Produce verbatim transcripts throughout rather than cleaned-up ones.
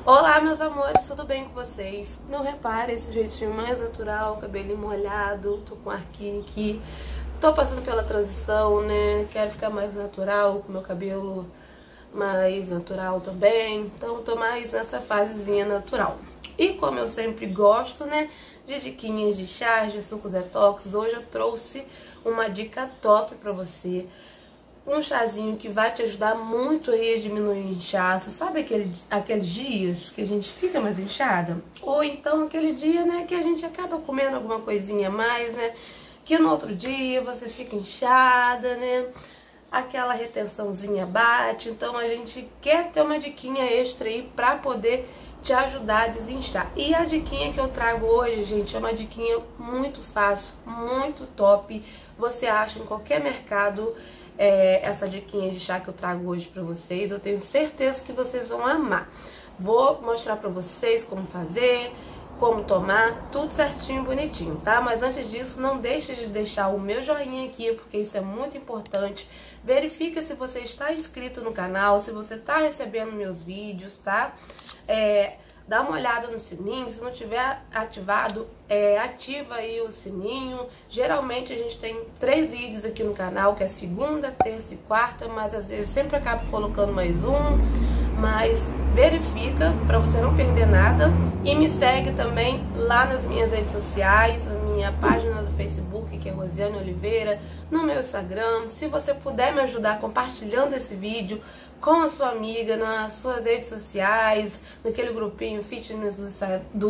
Olá, meus amores, tudo bem com vocês? Não repare esse jeitinho mais natural, cabelinho molhado, tô com arquinho aqui. Tô passando pela transição, né? Quero ficar mais natural, com meu cabelo mais natural também. Então tô mais nessa fasezinha natural. E como eu sempre gosto, né, de diquinhas de chás, de sucos detox, hoje eu trouxe uma dica top pra você. Um chazinho que vai te ajudar muito aí a diminuir o inchaço. Sabe aquele, aqueles dias que a gente fica mais inchada? Ou então aquele dia, né, que a gente acaba comendo alguma coisinha a mais, né? Que no outro dia você fica inchada, né? Aquela retençãozinha bate. Então a gente quer ter uma diquinha extra aí pra poder te ajudar a desinchar. E a diquinha que eu trago hoje, gente, é uma diquinha muito fácil, muito top. Você acha em qualquer mercado. É, essa diquinha de chá que eu trago hoje pra vocês, eu tenho certeza que vocês vão amar. Vou mostrar pra vocês como fazer, como tomar, tudo certinho, bonitinho, tá? Mas antes disso, não deixe de deixar o meu joinha aqui, porque isso é muito importante. Verifica se você está inscrito no canal, se você está recebendo meus vídeos, tá? É... Dá uma olhada no sininho, se não tiver ativado, é, ativa aí o sininho. Geralmente a gente tem três vídeos aqui no canal, que é segunda, terça e quarta, mas às vezes sempre acabo colocando mais um. Mas verifica pra você não perder nada. E me segue também lá nas minhas redes sociais, na minha página do Facebook, que é Rosiane Oliveira, no meu Instagram. Se você puder me ajudar compartilhando esse vídeo com a sua amiga, nas suas redes sociais, naquele grupinho fitness do,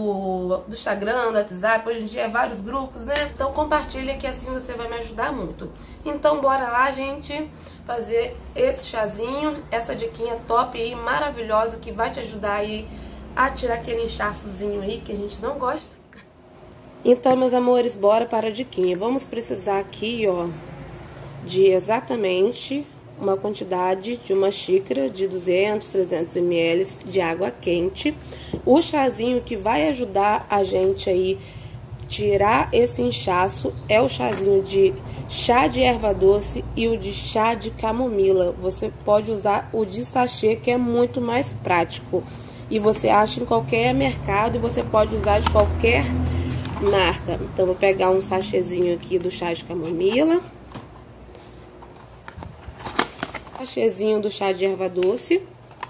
do, do Instagram, do WhatsApp, hoje em dia é vários grupos, né? Então compartilha que assim você vai me ajudar muito. Então bora lá, gente, fazer esse chazinho, essa diquinha top aí, maravilhosa, que vai te ajudar aí a tirar aquele inchaçozinho aí que a gente não gosta. Então, meus amores, bora para a diquinha. Vamos precisar aqui, ó, de exatamente uma quantidade de uma xícara de duzentos, trezentos mililitros de água quente. O chazinho que vai ajudar a gente aí tirar esse inchaço é o chazinho de chá de erva doce e o de chá de camomila. Você pode usar o de sachê, que é muito mais prático. E você acha em qualquer mercado e você pode usar de qualquer marca. Então, vou pegar um sachêzinho aqui do chá de camomila. Sachêzinho do chá de erva doce.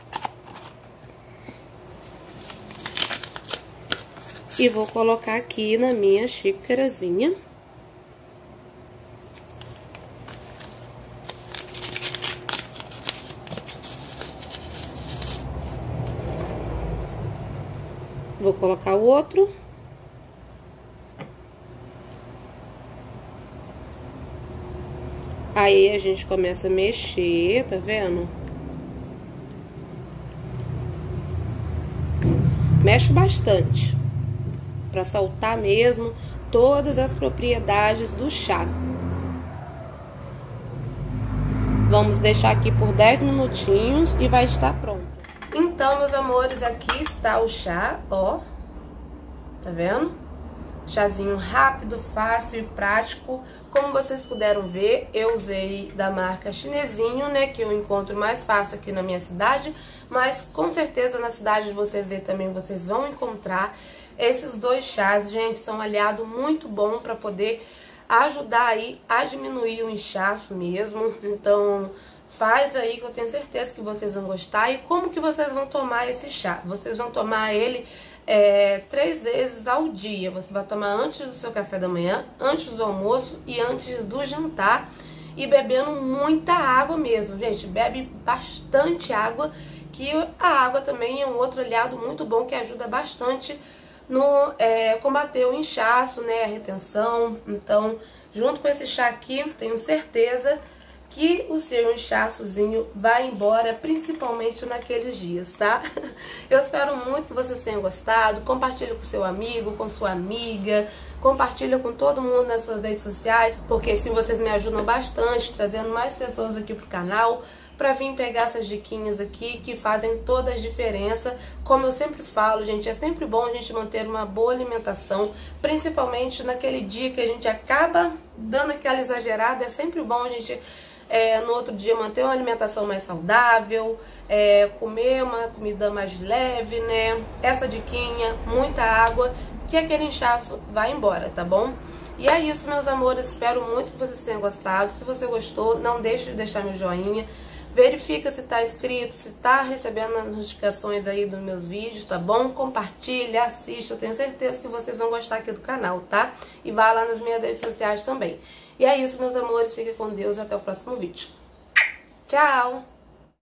E vou colocar aqui na minha xícarazinha. Vou colocar o outro. Aí a gente começa a mexer, tá vendo? Mexe bastante, pra soltar mesmo todas as propriedades do chá. Vamos deixar aqui por dez minutinhos e vai estar pronto. Então, meus amores, aqui está o chá, ó. Tá vendo? Chazinho rápido, fácil e prático. Como vocês puderam ver, eu usei da marca Chinesinho, né, que eu encontro mais fácil aqui na minha cidade, mas com certeza na cidade de vocês aí também vocês vão encontrar. Esses dois chás, gente, são um aliado muito bom para poder ajudar aí a diminuir o inchaço mesmo. Então, faz aí que eu tenho certeza que vocês vão gostar. E como que vocês vão tomar esse chá? Vocês vão tomar ele É, três vezes ao dia. Você vai tomar antes do seu café da manhã, antes do almoço e antes do jantar. E bebendo muita água mesmo, gente. Bebe bastante água, que a água também é um outro aliado muito bom que ajuda bastante no é, combater o inchaço, né, a retenção. Então, junto com esse chá aqui, tenho certeza que o seu inchaçozinho vai embora, principalmente naqueles dias, tá? Eu espero muito que vocês tenham gostado. Compartilha com seu amigo, com sua amiga, compartilha com todo mundo nas suas redes sociais, porque assim vocês me ajudam bastante, trazendo mais pessoas aqui pro canal, pra vir pegar essas diquinhas aqui que fazem toda a diferença. Como eu sempre falo, gente, é sempre bom a gente manter uma boa alimentação, principalmente naquele dia que a gente acaba dando aquela exagerada. É sempre bom a gente É, no outro dia manter uma alimentação mais saudável, é, comer uma comida mais leve, né? Essa diquinha, muita água, que aquele inchaço vai embora, tá bom? E é isso, meus amores, espero muito que vocês tenham gostado. Se você gostou, não deixe de deixar meu joinha. Verifica se tá inscrito, se tá recebendo as notificações aí dos meus vídeos, tá bom? Compartilha, assista, eu tenho certeza que vocês vão gostar aqui do canal, tá? E vá lá nas minhas redes sociais também. E é isso, meus amores, fiquem com Deus e até o próximo vídeo. Tchau!